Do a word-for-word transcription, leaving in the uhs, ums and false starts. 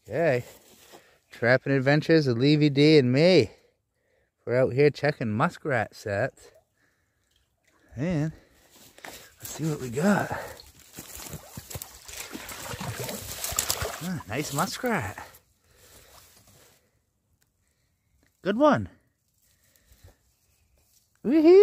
Okay. Trapping Adventures of Levy D and me. We're out here checking muskrat sets. And let's see what we got. Oh, nice muskrat. Good one. Woohoo!